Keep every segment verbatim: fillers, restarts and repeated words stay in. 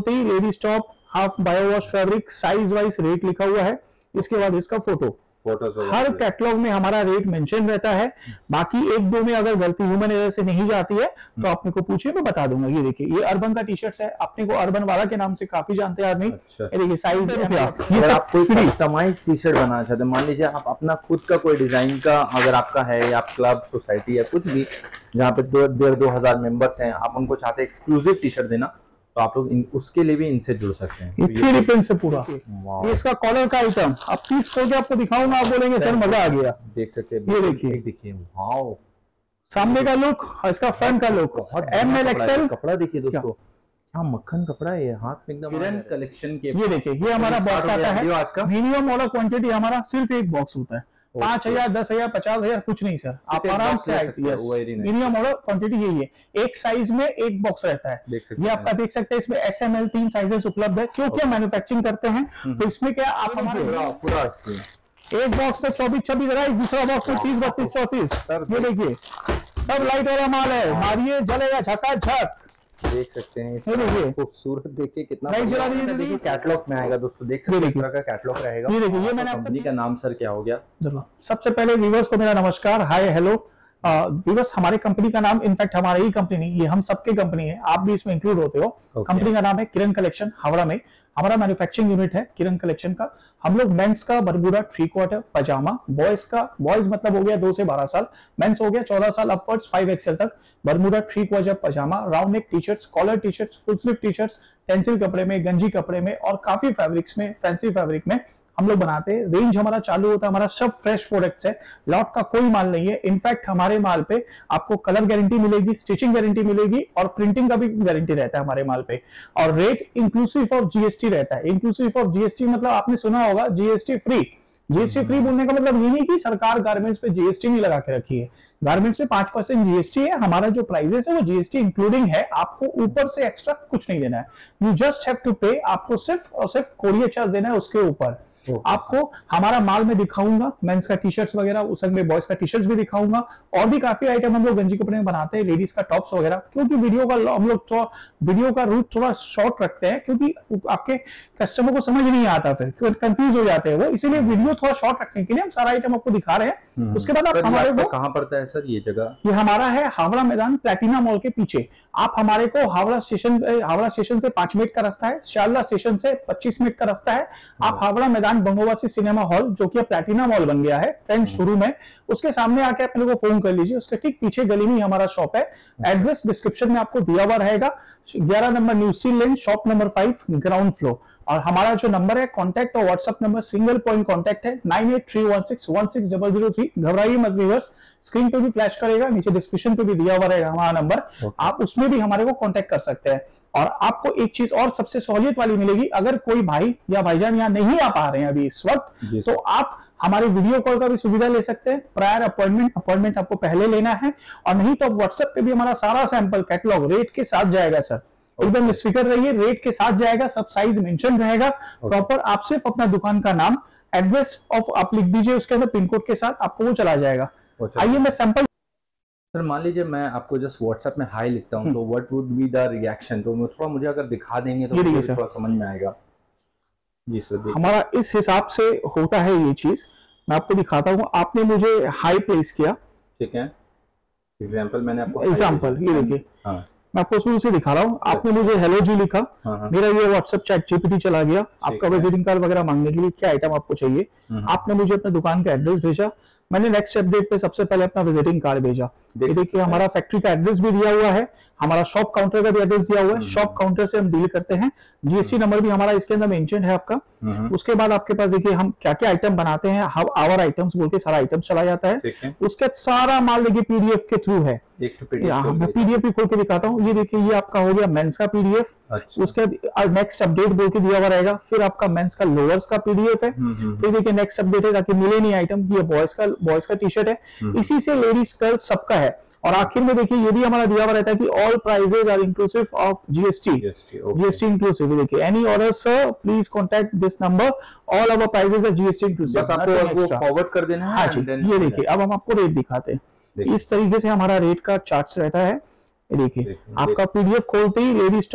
खोलते ही ladies top half bio wash fabric, size wise rate लिखा हुआ है, इसके बाद इसका फोटो। हर कैटलॉग में हमारा रेट मेंशन रहता है। बाकी एक दो में अगर गलती ह्यूमन एरर से नहीं जाती है तो आपने को पूछिए, मैं बता दूंगा। ये देखिए, ये अर्बन का टी शर्ट है, अपने को अर्बन वाला के नाम से काफी जानते हैं आदमी। अच्छा। ये देखिए साइज। अगर आप कोई कस्टमाइज टी शर्ट बनाना चाहते हैं, मान लीजिए आप अपना खुद का कोई डिजाइन का अगर आपका है, या आप क्लब सोसाइटी या कुछ भी जहाँ पे दो डेढ़ दो हजार मेंबर्स हैं, आप उनको चाहते हैं एक्सक्लूसिव टी शर्ट देना, तो आप लोग इन, उसके लिए भी इनसे जुड़ सकते हैं। ये थ्री प्रिंट से पूरा, ये इसका कॉलर का आइटम। अब पीस खोल के आपको दिखाऊंगा, आप बोलेंगे सर मजा आ गया। देख सकते हैं, ये देखिए, देखिए वाओ, सामने का लुक और इसका फ्रंट का लुक। एम एल एक्सएल कपड़ा देखिए दोस्तों, क्या मक्खन कपड़ा है, ये हाथ में एकदम किरण कलेक्शन के। ये देखिए, ये हमारा बॉक्स आता है, मिनिमम ऑर्डर क्वांटिटी हमारा सिर्फ एक बॉक्स होता है, पांच हजार दस हजार पचास हजार कुछ नहीं सर, आप आराम से मिनिमम ऑर्डर क्वांटिटी यही है। एक साइज में एक बॉक्स रहता है, ये आपका देख सकते हैं। इसमें एस एम एल तीन साइजेस उपलब्ध है, क्योंकि हम मैन्युफैक्चरिंग करते हैं तो इसमें क्या आप हमारे पूरा एक बॉक्स में चौबीस छब्बीस हजार, दूसरा बॉक्स में तीस बत्तीस चौतीस। ये देखिए सब लाइट वाला माल है, मारिए जलेगा झकाझक। देख सकते हैं इसमें खूबसूरत, देखिए कितना देखिए कैटलॉग में आएगा दोस्तों, देख सकते हैं इस तरह का कैटलॉग रहेगा। ये देखिए, ये मैंने कंपनी का नाम सर क्या हो गया? सबसे पहले व्यूअर्स को मेरा नमस्कार, हाय हेलो व्यूअर्स। हमारे कंपनी का नाम, इनफैक्ट हमारी ही कंपनी नहीं, ये हम सबके कंपनी है, आप भी इसमें इंक्लूड होते हो। कंपनी का नाम है किरण कलेक्शन, हावड़ा में हमारा मैन्युफैक्चरिंग यूनिट है किरण कलेक्शन का। हम लोग मेंस का बरमूडा थ्री क्वार्टर पजामा, बॉयज का, बॉयज मतलब हो गया दो से बारह साल, मेंस हो गया चौदह साल अपवर्ड्स फाइव एक्सएल तक, बरमूडा थ्री क्वार्टर पजामा, round neck T shirts, collar T shirts, full sleeve T shirts, Tencel कपड़े में, गंजी कपड़े में और काफी फैब्रिक्स में, फैंसी फैब्रिक में हम लोग बनाते हैं। रेंज हमारा चालू होता है, हमारा सब फ्रेश प्रोडक्ट्स है, लॉट का कोई माल नहीं है। इनफैक्ट हमारे माल पे आपको कलर गारंटी मिलेगी, स्टिचिंग गारंटी मिलेगी और प्रिंटिंग का भी गारंटी रहता है हमारे माल पे। और रेट इंक्लूसिव ऑफ जीएसटी रहता है। इंक्लूसिव ऑफ जीएसटी मतलब आपने सुना होगा जीएसटी फ्री। जीएसटी फ्री बोलने का मतलब ये नहीं कि सरकार गारमेंट्स पे जीएसटी नहीं लगा के रखी है, गारमेंट्स पे पांच परसेंट जीएसटी है। हमारा जो प्राइसेस है वो जीएसटी इंक्लूडिंग है, आपको ऊपर से एक्स्ट्रा कुछ नहीं देना है। यू जस्ट हैव टू पे, आपको सिर्फ और सिर्फ कोरियर चार्ज देना है उसके ऊपर। आपको हमारा माल में दिखाऊंगा, मेंस का टी शर्ट्स वगैरह, उस में बॉयज का टी शर्ट्स भी दिखाऊंगा, और भी काफी आइटम हम लोग गंजी कपड़े में बनाते हैं, लेडीज का टॉप्स वगैरह। क्योंकि वीडियो का हम लोग तो वीडियो का रूट थोड़ा शॉर्ट रखते हैं, क्योंकि आपके कस्टमर को समझ नहीं आता, फिर कंफ्यूज हो जाते हैं वो, इसीलिए वीडियो थोड़ा शॉर्ट रखने के लिए हम सारा आइटम आपको दिखा रहे हैं। उसके बाद आप हमारे को कहाँ पड़ता है सर ये जगह? ये हमारा है हावड़ा मैदान, प्लेटिना मॉल के पीछे। आप हमारे को हावड़ा स्टेशन हावड़ा स्टेशन से पांच मिनट का रास्ता है, शारदा स्टेशन से पच्चीस मिनट का रास्ता है। आप हावड़ा मैदान बंगोवासी सिनेमा हॉल, जो कि प्लेटिना मॉल बन गया है फ्रेंड शुरू में, उसके सामने आके अपने को फोन कर लीजिए। उसके ठीक पीछे गली में हमारा शॉप है। एड्रेस डिस्क्रिप्शन में आपको दिया हुआ रहेगा। ग्यारह number new C lane, shop number five, ground floor. और हमारा जो नंबर है कॉन्टैक्ट और WhatsApp number single point contact है nine eight three one six one six double zero three. घबराइए मत व्यूअर्स, स्क्रीन पे भी फ्लैश करेगा, नीचे डिस्क्रिप्शन पे भी दिया हुआ रहेगा हमारा नंबर, आप उसमें भी हमारे को कांटेक्ट कर सकते हैं। और आपको एक चीज और सबसे सहूलियत वाली मिलेगी, अगर कोई भाई या भाईजान यहाँ नहीं आ पा रहे हैं अभी इस वक्त, तो आप हमारे वीडियो कॉल का भी सुविधा ले सकते हैं। प्रायर अपॉइंटमेंट अपॉइंटमेंट आपको पहले लेना है, और नहीं तो व्हाट्सएप पे भी हमारा सारा सैंपल कैटलॉग रेट के साथ जाएगा सर। एकदम निश्चित रहिए, रेट के साथ जाएगा, सब साइज मेंशन रहेगा प्रॉपर। आप सिर्फ अपना दुकान का नाम, एड्रेस ऑफ आप लिख दीजिए, उसके अंदर पिन कोड के साथ आपको वो चला जाएगा। आइए मैं सैंपल सर, मान लीजिए मैं आपको जस्ट व्हाट्सएप में हाई लिखता हूं, तो what would be the reaction? तो थोड़ा मुझे अगर दिखा देंगे तो मुझे थोड़ा समझ में आएगा। जी सर, हमारा इस हिसाब से होता है ये चीज, मैं आपको दिखाता हूँ। आपने मुझे हाई प्लेस किया, ठीक है, एग्जांपल मैंने आपको एग्जांपल ये देखिए, हाँ मैं आपको शुरू से दिखा रहा हूँ। आपने मुझे हेलो जी लिखा, हाँ हाँ। मेरा ये व्हाट्सएप चैट जीपीटी चला गया आपका विजिटिंग कार्ड वगैरह मांगने के लिए, क्या आइटम आपको चाहिए। आपने मुझे अपने दुकान का एड्रेस भेजा, मैंने नेक्स्ट अपडेट पे सबसे पहले अपना विजिटिंग कार्ड भेजा। देखिए हमारा फैक्ट्री का एड्रेस भी दिया हुआ है, हमारा शॉप काउंटर का भी एड्रेस दिया हुआ है। शॉप काउंटर से हम डील करते हैं, जीएसटी नंबर भी हमारा इसके अंदर मेंशन है आपका। उसके बाद आपके पास देखिए हम क्या क्या आइटम बनाते हैं, हाउ आवर आइटम्स बोल के सारा आइटम चला जाता है। उसके सारा माल देखिए पीडीएफ के थ्रू है, मैं पीडीएफ भी खोल के दिखाता हूँ। ये देखिए, ये आपका हो गया मेंस का पीडीएफ। अच्छा। उसके बाद नेक्स्ट अपडेट बोल के दिया हुआ रहेगा, फिर आपका मेंस का लोअर्स का पीडीएफ है। फिर देखिए नेक्स्ट अपडेट है, ताकि मिले नहीं आइटम, ये बॉयज का बॉयज का टी शर्ट है, इसी से लेडीज का सबका है। और आखिर में देखिए ये भी हमारा दिया हुआ रहता है कि all prices are inclusive of GST, GST inclusive. देखिए any order sir please contact this number, all our prices are GST inclusive. बस आपको वो फॉरवर्ड कर देना है। हाँ जी, ये देखिए अब हम आपको रेट दिखाते हैं। इस तरीके से हमारा रेट का चार्ट रहता है। देखिए आपका पीडीएफ खोलते ही ladies top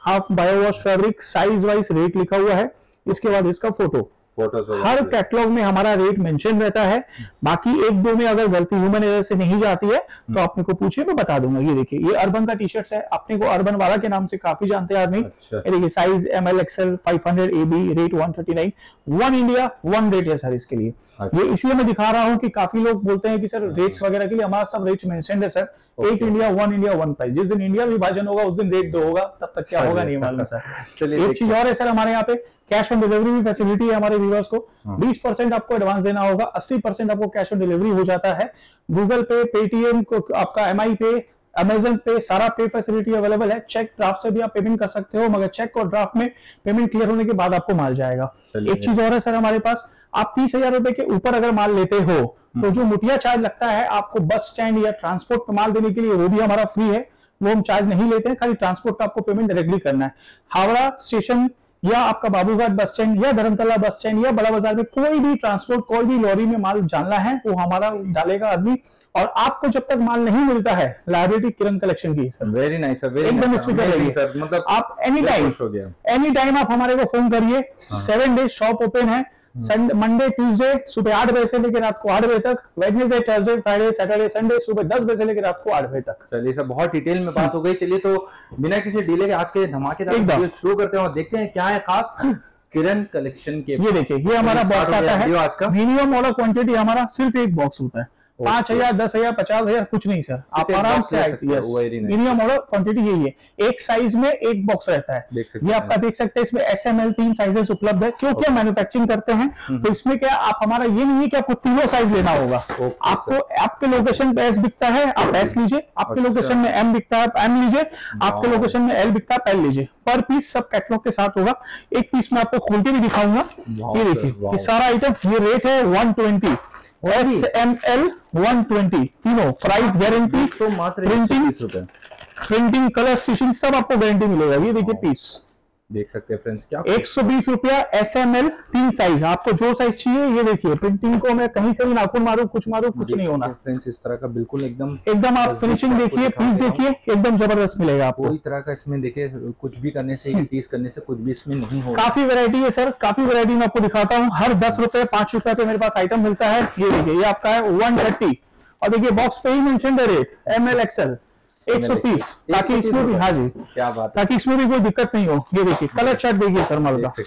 half biowash fabric, size wise rate लिखा हुआ है, इसके बाद इसका फोटो। फोटोज हर कैटलॉग में हमारा रेट मेंशन रहता है। बाकी एक दो में अगर गलती ह्यूमन एरर से नहीं जाती है तो आपने को पूछिए, मैं बता दूंगा। ये देखिए, ये अर्बन का टी शर्ट है, अपने को अर्बन वाला के नाम से काफी जानते हैं आदमी। अच्छा। ये देखिए, size M L XL five hundred A B, rate one thirty nine, one India one rate है सर इसके लिए। अच्छा। ये इसलिए मैं दिखा रहा हूँ कि काफी लोग बोलते हैं कि सर रेट्स वगैरह के लिए हमारा सब रेट्स मेंशन है सर। एक India one India one price, जिस दिन इंडिया विभाजन होगा उस दिन रेट दो होगा, तब तक क्या होगा नहीं मालूम सर। चलिए, एक चीज और है सर, हमारे यहाँ पे कैश ऑन डिलीवरी भी फैसिलिटी है हमारे व्यूअर्स को। बीस परसेंट आपको एडवांस देना होगा, अस्सी परसेंट आपको कैश ऑन डिलीवरी हो जाता है। गूगल पे, पेटीएम को, आपका एम आई पे, अमेजन पे, सारा पे फैसिलिटी अवेलेबल है। चेक ड्राफ्ट से भी आप पेमेंट कर सकते हो, मगर चेक और ड्राफ्ट में पेमेंट क्लियर होने के बाद आपको माल जाएगा। एक चीज और है सर हमारे पास, आप तीस हजार रुपए के ऊपर अगर माल लेते हो तो जो मुटिया चार्ज लगता है आपको बस स्टैंड या ट्रांसपोर्ट पे माल देने के लिए, वो भी हमारा फ्री है, वो हम चार्ज नहीं लेते हैं। खाली ट्रांसपोर्ट का आपको पेमेंट डायरेक्टली करना है। हावड़ा स्टेशन या आपका बाबूघाट बस स्टैंड या धर्मतला बस स्टैंड या बड़ा बाजार में कोई भी ट्रांसपोर्ट, कोई भी लॉरी में माल डालना है वो हमारा डालेगा आदमी। और आपको जब तक माल नहीं मिलता है, लायबिलिटी किरण कलेक्शन की। वेरी नाइस सर, वेरी एकदम स्पीकर रहिए सर, मतलब आप एनी टाइम एनी टाइम आप हमारे को फोन करिए। सेवन डेज शॉप ओपन है, संडे, मंडे, ट्यूसडे सुबह आठ बजे से लेकर रात को आठ बजे तक, Wednesday, Thursday, Friday, Saturday, Sunday सुबह दस बजे से लेकर रात को आठ बजे तक। चलिए सर, बहुत डिटेल में बात हो गई। चलिए तो बिना किसी डिले के आज के धमाकेदार वीडियो शुरू करते हैं और देखते हैं क्या है खास किरण कलेक्शन के। ये देखिए, ये हमारा बॉक्स आता है। आज का मिनिमम ऑर्डर क्वांटिटी हमारा सिर्फ एक बॉक्स होता है। पांच हजार दस हजार पचास हजार कुछ नहीं सर, आप आराम से मिनिमम ऑर्डर क्वांटिटी यही है। एक साइज में एक बॉक्स रहता है, ये आपका देख सकते हैं। इसमें एस एम एल तीन साइजेस उपलब्ध है, क्योंकि हम मैन्युफैक्चरिंग करते हैं तो इसमें क्या आप हमारा ये नहीं है कि आपको तीनों साइज लेना होगा। आपको आपके लोकेशन पे एस बिकता है, आप एस लीजिए। आपके लोकेशन में एम बिकता है, आप एम लीजिए। आपके लोकेशन में एल बिकता है, एल लीजिए। पर पीस सब कैटलॉग के साथ होगा। एक पीस में आपको खोल के भी दिखाऊंगा। ये देखिए, ये सारा आइटम, ये रेट है one twenty, S M L one twenty, तीनों प्राइस गारंटी। तो मात्र प्रिंटिंग रुपए, प्रिंटिंग, कलर, स्टिचिंग सब आपको गारंटी मिलेगा। ये देखिए पीस देख सकते हैं फ्रेंड्स, क्या एक सौ बीस रुपया, एस एम एल तीन साइज, आपको जो साइज चाहिए। ये देखिए, प्रिंटिंग को मैं कहीं से भी नाखून मारूं, कुछ मारूं, कुछ नहीं होना फ्रेंड्स। इस तरह का बिल्कुल एकदम एकदम आप फिनिशिंग देखिए, पीस देखिए, एकदम जबरदस्त मिलेगा आपको। कोई तरह का इसमें देखिए कुछ भी करने से, पीस करने से कुछ भी इसमें नहीं होगा। काफी वैरायटी है सर, काफी वैरायटी मैं आपको दिखाता हूँ। हर दस रुपए पांच रुपए पे मेरे पास आइटम मिलता है। ये देखिए, ये आपका है वन थर्टी, और देखिए बॉक्स पे ही मेंशन है रेट, एम एल एक्सएल एक सौ तीस, ताकि इसमें भी, हाँ जी क्या बात है, ताकि इसमें भी कोई दिक्कत नहीं हो। ये देखिए कलर चार्ट देखिए सर, माल का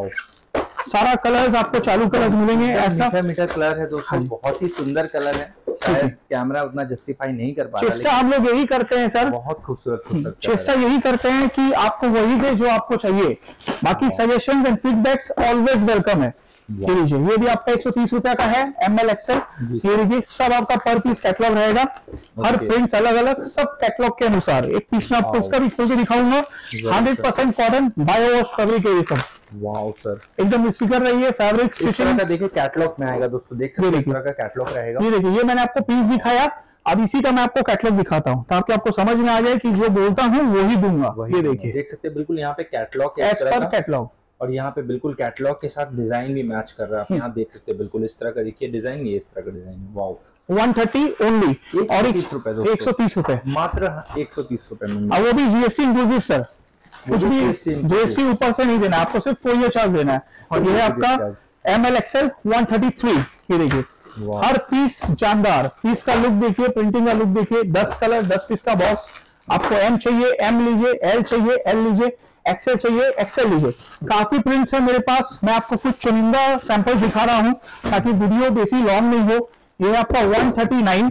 सारा कलर्स आपको चालू कलर्स मिलेंगे। ऐसा मीठा मीठा कलर है दोस्तों, बहुत ही सुंदर कलर है। शायद कैमरा उतना जस्टिफाई नहीं कर पा रहा, चेष्टा हम लोग यही करते हैं सर, बहुत खूबसूरत खूबसूरत चेष्टा यही करते हैं कि आपको वही दे जो आपको चाहिए। बाकी suggestion and feedbacks always welcome है। ये लीजिए, ये भी आपका एक सौ तीस रुपया का है, एम एल एक्सएल। ये देखिए, सब आपका पर पीस कैटलॉग रहेगा, हर प्रिंट्स अलग अलग, सब कैटलॉग के अनुसार। एक पीस में आपको इसका भी खोल के दिखाऊंगा। Hundred percent cotton biowash fabric है ये सब। वाओ सर, एकदम स्पीकर रही है, फैब्रिक स्टिचिंग का देखिए कैटलॉग में आएगा दोस्तों, देख सकते हैं इस तरह का कैटलॉग रहेगा। ये देखिए, ये मैंने आपको पीस दिखाया, अब इसी का मैं आपको कैटलॉग दिखाता हूँ ताकि आपको समझ में आ जाए कि जो बोलता हूँ वही दूंगा। ये देखिए, देख सकते हैं बिल्कुल यहाँ पे कैटलॉग एज पर कैटलॉग, और यहाँ पे बिल्कुल कैटलॉग के साथ डिजाइन भी मैच कर रहा है। आप यहाँ देख सकते हैं बिल्कुल इस तरह का देखिए डिजाइन, ये इस तरह का design. Wow, one thirty only, और तीस रुपए, एक सौ तीस रुपए मात्र एक सौ तीस रुपए में, और वो भी जीएसटी इंक्लूसिव सर, कुछ भी जीएसटी ऊपर से नहीं देना, आपको सिर्फ कोरियर चार्ज देना है। और ये आपका M L XL one thirty three, ये देखिए हर पीस जानदार, पीस का लुक देखिए, प्रिंटिंग का लुक देखिए। दस कलर, दस पीस का बॉक्स। आपको एम चाहिए एम लीजिए, एल चाहिए एल लीजिए, एक्सेल चाहिए एक्सेल लीजिए। काफी प्रिंट्स है मेरे पास, मैं आपको कुछ चुनिंदा सैंपल दिखा रहा हूँ ताकि वीडियो बेसी लॉन्ग नहीं हो। ये आपका one thirty nine,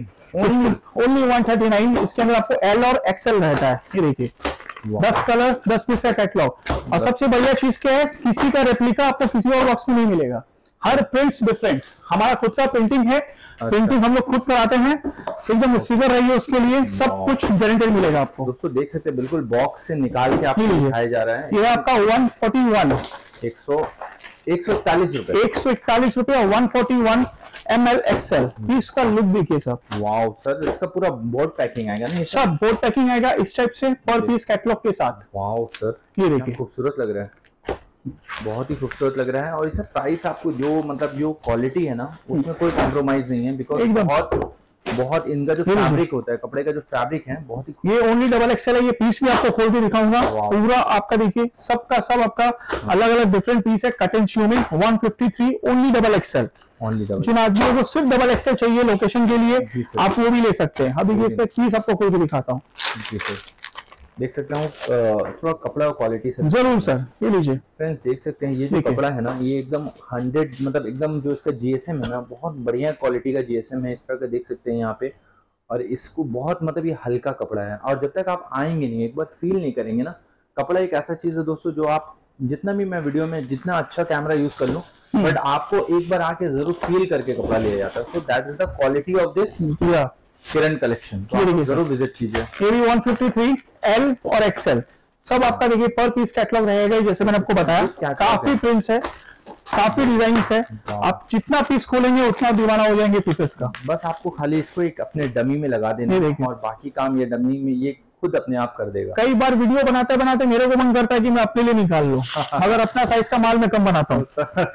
only one thirty nine, इसके अंदर आपको एल और एक्सेल रहता है। ये देखिए, दस कलर, दस पीस का कैटलॉग। और सबसे बढ़िया चीज क्या है, किसी का रेप्लिका आपको किसी और बॉक्स में नहीं मिलेगा। हर प्रिंट्स डिफरेंट, हमारा खुद का प्रिंटिंग है। अच्छा। प्रिंटिंग हम लोग खुद कराते हैं, एकदम स्पीकर रही है उसके लिए, सब कुछ गारंटेड मिलेगा आपको। दोस्तों देख सकते हैं बिल्कुल बॉक्स से निकाल के आपको दिखाया जा रहा है। ये आपका वन फोर्टी वन, एक सौ एक सौ इकतालीस रुपए, एक सौ इकतालीस रुपए, one forty one M L XL. इसका लुक देखिए सब। वाओ सर, इसका पूरा बोर्ड पैकिंग आएगा ना, सब बोर्ड पैकिंग आएगा इस टाइप से, पर पीस कैटलॉग के साथ। वाओ सर, ये देखिए खूबसूरत लग रहा है, बहुत ही खूबसूरत लग रहा है। और इसका प्राइस आपको जो मतलब जो क्वालिटी है ना, उसमें कोई कॉम्प्रोमाइज नहीं है, बिकॉज बहुत बहुत इनका जो फैब्रिक होता है, कपड़े का जो फैब्रिक है बहुत ही, ये ओनली डबल एक्सएल है। ये पीस भी आपको खोल के दिखाऊंगा, पूरा आपका देखिए सबका सब आपका अलग अलग डिफरेंट पीस है। कट एंड शियो में one fifty three only double XL. Only double, जिन आदमियों को सिर्फ डबल एक्सएल चाहिए लोकेशन के लिए आप वो भी ले सकते हैं। अभी ये इसका पीस आपको खोल के दिखाता हूँ। जी सर, देख सकते हैं थोड़ा कपड़ा क्वालिटी से, जरूर सर, ये लीजिए फ्रेंड्स देख सकते हैं। ये जो कपड़ा है ना, ये एकदम हंड्रेड मतलब एकदम जो इसका जीएसएम है ना, बहुत बढ़िया क्वालिटी का जीएसएम है, इस तरह का देख सकते हैं यहाँ पे। और इसको बहुत मतलब ये हल्का कपड़ा है, और जब तक आप आएंगे नहीं, एक बार फील नहीं करेंगे ना, कपड़ा एक ऐसा चीज है दोस्तों जो आप जितना भी मैं वीडियो में जितना अच्छा कैमरा यूज कर लूं, बट आपको एक बार आके जरूर फील करके कपड़ा लिया जाता है। So that is the quality of this Kiran collection, तो जरूर विजिट कीजिए। ये भी वन फिफ्टी थ्री एल और एक्सएल सब आपका देखिए पर पीस कैटलॉग रहेगा। जैसे मैंने आपको बताया काफी प्रिंट्स है, काफी डिजाइन है, आप जितना पीस खोलेंगे उतना दीवाना हो जाएंगे पीसेस का। बस आपको खाली इसको एक अपने डमी में लगा देना है, और बाकी काम ये डमी में ये खुद अपने आप कर देगा। कई बार वीडियो बनाते बनाते मेरे को मन करता है कि मैं अपने लिए निकाल लूं, अगर अपना साइज का माल मैं कम बनाता हूँ।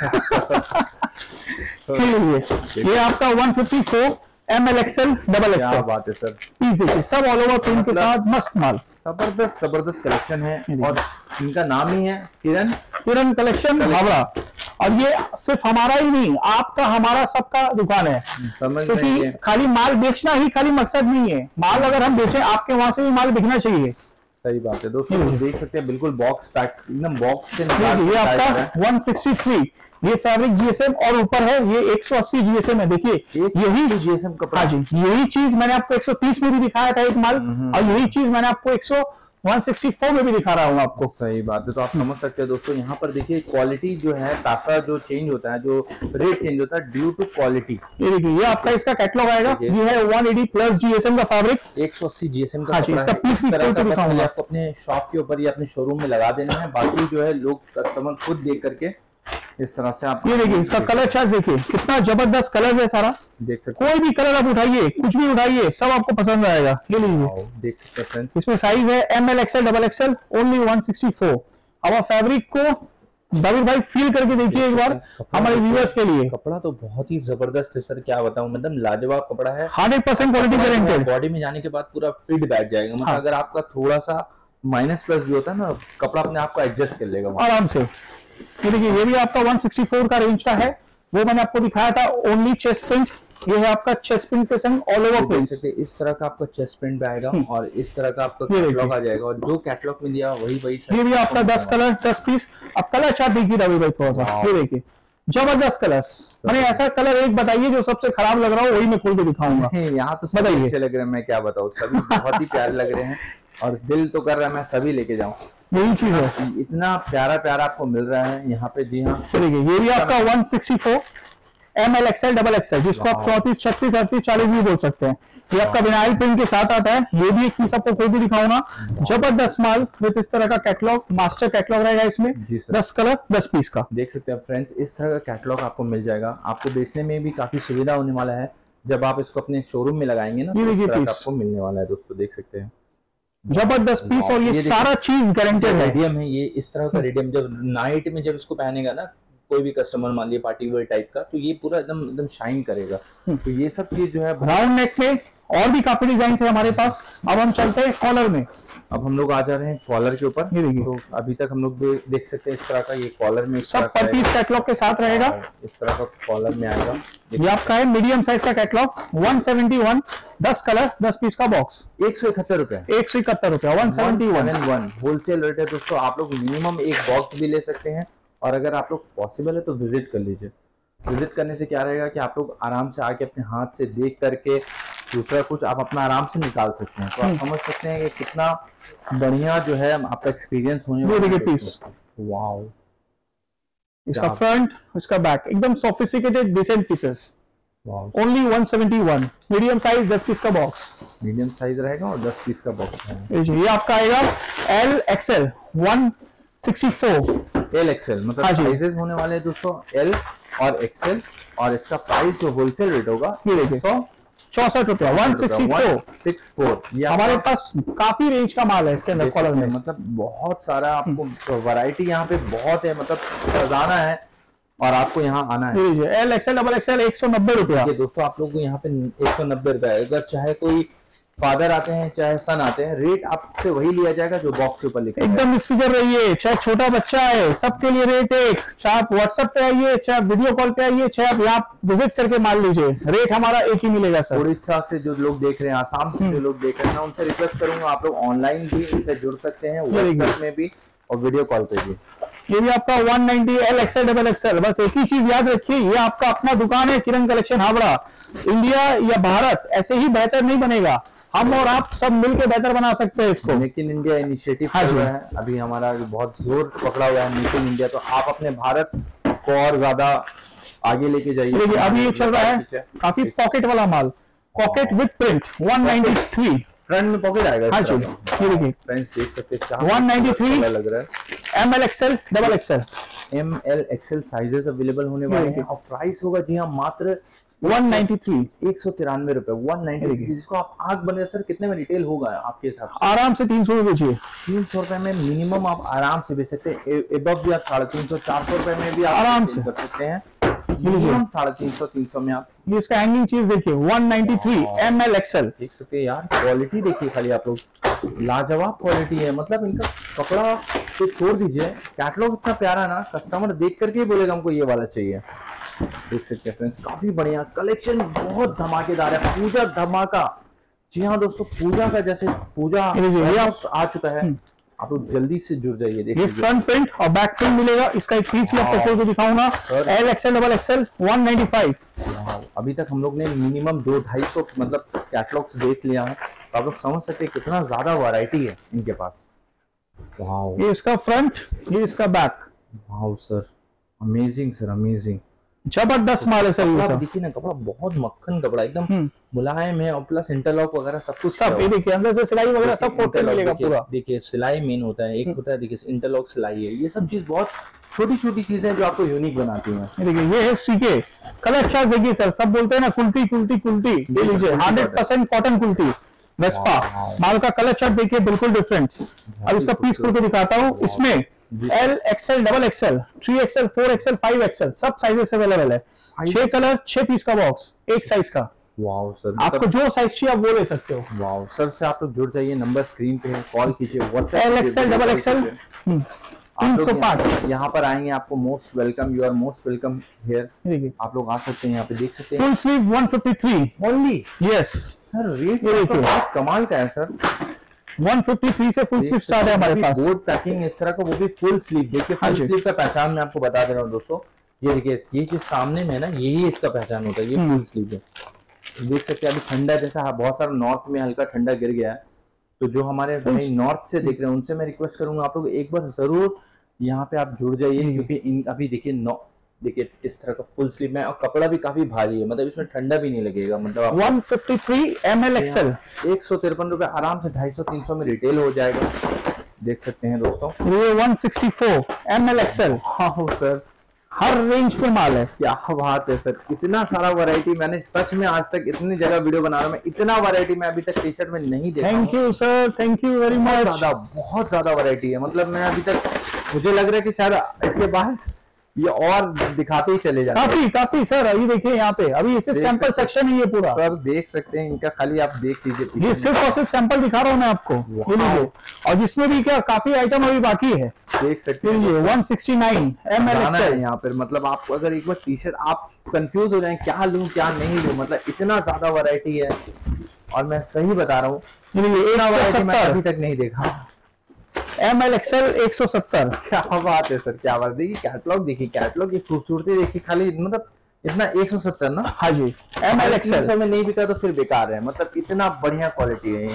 ये आपका one fifty four M L XL double XL, बात है सर, पीस सब ऑल ओवर प्रिंट के साथ मस्त माल, जबरदस्त जबरदस्त कलेक्शन है। और इनका नाम ही है किरण किरण कलेक्शन हावड़ा। और ये सिर्फ हमारा ही नहीं, आपका हमारा सबका दुकान है, क्योंकि खाली माल बेचना ही खाली मकसद नहीं है। माल अगर हम बेचें, आपके वहां से भी माल बिकना चाहिए। सही बात है दोस्तों, देख सकते हैं बिल्कुल बॉक्स पैक एकदम बॉक्स से। ये आपका वन सिक्सटी थ्री ये फैब्रिक जीएसएम, और ऊपर है ये एक सौ अस्सी जीएसएम है। देखिए यही जीएसएम कपड़ा, हाँ जी, यही चीज मैंने आपको एक सौ तीस में भी दिखाया था एक माल, और यही चीज मैंने आपको एक सौ वन सिक्सटी फोर में भी दिखा रहा हूँ आपको। सही बात है, तो आप समझ सकते हैं दोस्तों, यहाँ पर देखिए क्वालिटी जो है, पैसा जो चेंज होता है, जो रेट चेंज होता है ड्यू टू क्वालिटी। ये देखिए ये आपका इसका कैटलॉग आएगा, ये है वन एटी प्लस जीएसएम का फैब्रिक, एक सौ अस्सी जीएसएम का हाँ जी, इसका पीस भी दिखाऊंगा आपको अपने शॉप के ऊपर या अपने शोरूम में लगा देना है। बाकी जो है लोग कस्टमर खुद देख करके इस तरह से आप ये देखिए इसका कलर चार्ट देखिए कितना जबरदस्त कलर है सारा, देख सकते हैं। कोई भी कलर आप उठाइए, कुछ भी उठाइए, सब आपको पसंद आएगा। ये लीजिए देख सकते हैं फ्रेंड्स, इसमें साइज है M L XL double XL only one sixty four. अब आप फैब्रिक को दाविद भाई फील करके देखिए एक बार हमारे व्यूअर्स के लिए। कपड़ा तो बहुत ही जबरदस्त है सर, क्या बताऊं, मतलब लाजवाब कपड़ा है, hundred percent quality guaranteed. Body में जाने के बाद पूरा फिट बैठ जाएगा, मतलब अगर आपका थोड़ा सा माइनस प्लस भी होता है ना, कपड़ा अपने आप को एडजस्ट कर लेगा आराम से। ये देखिए ये भी आपका वन सिक्सटी फोर का रेंज का है, वो मैंने आपको दिखाया था ओनली चेस्ट प्रिंट। ये है आपका चेस्ट प्रिंट के संग ऑल ओवर प्रिंट, इस तरह का आपका चेस्ट प्रिंट आएगा, और इस तरह का आपका कैटलॉग आ जाएगा, और जो कैटलॉग में दिया वही वही। ये भी आपका दस कलर दस पीस। अब कलर चार्ट देखिए रवि भाई थोड़ा सा, ये देखिए जबरदस्त कलर्स। मैंने ऐसा कलर एक बताइए जो सबसे खराब लग रहा हो, वही मैं खोल के दिखाऊंगा। यहाँ तो सभी अच्छे लग रहे हैं, मैं क्या बताऊँ, सभी बहुत ही प्यारे लग रहे हैं, और दिल तो कर रहा है मैं सभी लेके जाऊँ। यही चीज है, इतना प्यारा प्यारा आपको मिल रहा है यहाँ पे। जी हाँ, देखिए ये भी आपका one sixty four M L XL double XL, जिसको आप चौतीस छत्तीस अड़तीस चालीस भी बोल सकते हैं। ये आपका विनाइल प्रिंट के साथ आता है। ये भी एक पीस आपको कोई भी दिखाऊंगा, जबरदस्त माल विद इस तरह का कैटलॉग, मास्टर कैटलॉग रहेगा इसमें, दस कलर दस पीस का। देख सकते हैं फ्रेंड्स, इस तरह का कैटलॉग आपको मिल जाएगा। आपको बेचने में भी काफी सुविधा होने वाला है जब आप इसको अपने शोरूम में लगाएंगे ना, इस तरह का आपको मिलने वाला है दोस्तों, देख सकते हैं जबरदस्त पीस। और ये, ये सारा चीज गारंटेड है। रेडियम है ये, इस तरह का रेडियम जब नाइट में जब इसको पहनेगा ना कोई भी कस्टमर, मान लिया पार्टी वेयर टाइप का, तो ये पूरा एकदम एकदम शाइन करेगा। तो ये सब चीज जो है, राउंड नेक में और भी काफी डिजाइन है हमारे पास। अब हम चलते हैं कॉलर में। अब हम लोग आ जा रहे हैं कॉलर के ऊपर। ये देखिए, तो अभी तक हम लोग देख सकते हैं इस तरह का, ये कॉलर में सब पर पीस कैटलॉग के साथ रहेगा, इस तरह का कॉलर में आएगा। ये आपका है मीडियम साइज का कैटलॉग, वन सेवेंटी वन, दस कलर दस पीस का बॉक्स, एक सौ इकहत्तर रुपए एक सौ इकहत्तर रुपए one seventy one wholesale rate है दोस्तों। आप लोग मिनिमम एक बॉक्स भी ले सकते हैं, और अगर आप लोग पॉसिबल है तो विजिट कर लीजिए। विजिट करने से क्या रहेगा कि आप लोग आराम से आके अपने हाथ से देख करके दूसरा कुछ आप अपना आराम से निकाल सकते हैं। तो आप समझ सकते हैं कि कितना बढ़िया जो है आपका एक्सपीरियंस होने वाला है। पीस वाओ, इसका फ्रंट इसका बैक एकदम sophisticated decent pieces, only one seventy one, medium size दस पीस का बॉक्स, मीडियम साइज रहेगा और दस पीस का बॉक्स है। ये आपका आएगा L XL one sixty four, L XL मतलब साइजेस होने वाले हैं दोस्तों, एल और एक्सएल। और इसका प्राइस जो होलसेल रेट होगा ये देखिए चौसठ रुपया one sixty four six four. ये हमारे पास काफी रेंज का माल है इसके अंदर कॉलर में, मतलब बहुत सारा आपको वैरायटी यहाँ पे बहुत है, मतलब खजाना है। और आपको यहाँ आना है। एल एक्सएल डबल एक्सएल एक सौ नब्बे रुपया। ये दोस्तों आप लोग को यहाँ पे एक सौ नब्बे रुपया, अगर चाहे कोई फादर आते हैं चाहे सन आते हैं, रेट आपसे वही लिया जाएगा जो बॉक्स के ऊपर लिखा है। एकदम स्पीकर रहिए, चाहे छोटा बच्चा है सबके लिए रेट एक, चाहे आप व्हाट्सएप पे आइए, चाहे वीडियो कॉल पे आइए, चाहे आप यहाँ विजिट करके मान लीजिए, रेट हमारा एक ही मिलेगा सर। उड़ीसा से जो लोग देख रहे हैं, आसाम से जो लोग देख रहे हैं, मैं उनसे रिक्वेस्ट करूंगा आप लोग ऑनलाइन भी इनसे जुड़ सकते हैं, व्हाट्सएप में भी और वीडियो कॉल पे भी। ये भी आपका एक सौ नब्बे एल एक्सएल डबल एक्सएल। बस एक ही चीज याद रखिए, ये आपका अपना दुकान है किरण कलेक्शन हावड़ा। इंडिया या भारत ऐसे ही बेहतर नहीं बनेगा, हम और आप सब मिलकर बेहतर बना सकते हैं इसको। मेक इन इंडिया इनिशिएटिव चल रहा है अभी हमारा, बहुत जोर पकड़ा हुआ है मेक इन इंडिया, तो आप अपने भारत को और ज्यादा आगे लेके जाइए। देखिए अभी ये चल रहा है काफी पॉकेट वाला माल, पॉकेट विद प्रिंट एक सौ तिरानवे, फ्रंट में पॉकेट आएगा। हाँ जी, ये देखिए फ्रेंड्स देख सकते हैं एक सौ तिरानवे लग रहा है। M L XL double XL, M L XL sizes available होने वाले हैं और प्राइस होगा जी हाँ मात्र एक सौ तिरानवे, एक सौ तिरानवे रुपए, एक सौ तिरानवे, जिसको आप आग बने सर कितने में रिटेल होगा आपके हिसाब से? आराम से तीन सौ रुपए चाहिए, तीन सौ रुपए में मिनिमम आप आराम से बेच सकते हैं। एबव भी आप साढ़े तीन सौ चार सौ रुपए में भी आप आराम से कर सकते हैं। मिनिमम साढ़े तीन सौ तीन सौ में आप ये इसका हैंगिंग चीज देखिए एक सौ तिरानवे एम एल एक्सएल, देख सकते हैं यार। क्वालिटी देखिए खाली आप लोग, लाजवाब क्वालिटी है। मतलब इनका कपड़ा तो छोड़ दीजिए, कैटलॉग इतना प्यारा ना, कस्टमर देख करके ही बोलेगा हमको ये वाला चाहिए। देख सकते हैं फ्रेंड्स, काफी बढ़िया कलेक्शन, बहुत धमाकेदार है, पूजा धमाका। जी हाँ दोस्तों, पूजा का जैसे पूजा आ चुका है, आप लोग जल्दी से जुड़ जाइए। देखिए फ्रंट प्रिंट और बैक प्रिंट मिलेगा, इसका एक पीस भी आपको खोल के दिखाऊंगा। एल एक्सएल डबल एक्सएल एक सौ पचानवे। अभी तक हम लोग ने मिनिमम दो ढाई सौ मतलब कैटलॉग्स देख लिया है, तो आप लोग समझ सकते हैं कितना ज्यादा वैरायटी है इनके पास। वाओ, ये इसका फ्रंट, ये इसका back. Wow sir, amazing sir, amazing, जबरदस्त माल है सर। ये सब देखिए ना, कपड़ा बहुत मक्खन कपड़ा, एकदम मुलायम है और प्लस इंटरलॉक वगैरह सब कुछ सब। ये देखिए अंदर से सिलाई वगैरह सब फोटो मिलेगा पूरा। देखिए सिलाई मेन होता है, एक होता है देखिए इंटरलॉक सिलाई है, ये सब चीज बहुत छोटी छोटी चीजें जो आपको यूनिक बनाती हैं। देखिए ये है सीके कलर चार्ट, देखिए सर सब बोलते हैं ना कुल्टी कुल्टी कुल्टी, ये लीजिए हंड्रेड परसेंट कॉटन कुल्टी वेस्पा माल का कलर चार्ट देखिए बिल्कुल डिफरेंट। अब इसका पीस खोल के दिखाता हूँ। इसमें L XL double XL three XL four XL five XL सब साइजेस अवेलेबल है। छह कलर छह पीस का बॉक्स एक साइज का। वाओ सर, आपको जो साइज चाहिए आप वो ले सकते हो। वाओ सर, से आप लोग जुड़ जाइए, नंबर स्क्रीन पे है, कॉल कीजिए, WhatsApp L XL double XL आप लोग यहाँ, यहाँ पर आएंगे, आपको most welcome, you are most welcome here. आप लोग आ सकते हैं, यहाँ पे देख सकते हैं। फुल स्लीव एक सौ तिरेपन ओनली। यस सर, रेट बहुत कमाल का है सर। एक सौ तिरेपन से फुल स्लीव स्टार्ट है हमारे पास। बोर्ड पैकिंग इस तरह का, वो भी फुल स्लीव। देखिए फुल स्लीव का पहचान मैं आपको बता दे रहा हूँ दोस्तों, ये देखिए ये चीज सामने में है ना, यही इसका पहचान होता है, ये फुल स्लीव है। देख सकते हैं अभी ठंडा जैसा बहुत सारा नॉर्थ में हल्का ठंडा गिर गया है, तो जो हमारे भाई नॉर्थ से देख रहे हैं उनसे मैं रिक्वेस्ट करूंगा आप लोग एक बार जरूर यहाँ पे आप जुड़ जाइए, क्योंकि इन अभी देखिए नौ देखिए इस तरह का फुल स्लीव में, और कपड़ा भी काफी भारी है, मतलब इसमें ठंडा भी नहीं लगेगा। मतलब एक सौ तिरेपन एम एल एक्सएल एक सौ तिरपन रुपए आराम से ढाई सौ तीन सौ में रिटेल हो जाएगा। देख सकते हैं दोस्तों, ये एक सौ चौंसठ एम एल एक्सएल। हाँ सर, हर रेंज पे माल है। क्या बात है सर, इतना सारा वैरायटी मैंने सच में आज तक इतनी जगह वीडियो बना रहा हूं मैं, इतना वैरायटी मैं अभी तक टी शर्ट में नहीं देखा। Thank you sir, thank you very much. ज्यादा बहुत ज्यादा वैरायटी है, मतलब मैं अभी तक मुझे लग रहा है कि शायद इसके बाद ये और दिखाते ही चले जाते हैं। काफी काफी सर, ये देखिए यहाँ पे अभी सिर्फ सैंपल सेक्शन ही है पूरा। सर देख सकते हैं इनका, खाली आप देख लीजिए, ये सिर्फ और सिर्फ सैंपल दिखा रहा हूँ मैं आपको, ये लीजिए। और जिसमें भी क्या काफी आइटम अभी बाकी है, देख सकते हैं। ये एक सौ उनहत्तर एम एल एक्सएल यहाँ पर, मतलब आपको अगर एक बार टी शर्ट आप कंफ्यूज हो जाए क्या लूं क्या नहीं लूं, मतलब इतना ज्यादा वैरायटी है, और मैं सही बता रहा हूँ इतना वैरायटी मैं अभी तक नहीं देखा। एम एल एक्सएल एक सौ सत्तर। क्या बात है सर, क्या बात। देखिए कैटलॉग, देखिए कैटलॉग की खूबसूरती देखिए, खाली मतलब इतना एक सौ सत्तर ना। हाँ जी, एम एल एक्सएल में नहीं बिका तो फिर बेकार है, मतलब इतना बढ़िया क्वालिटी है ये।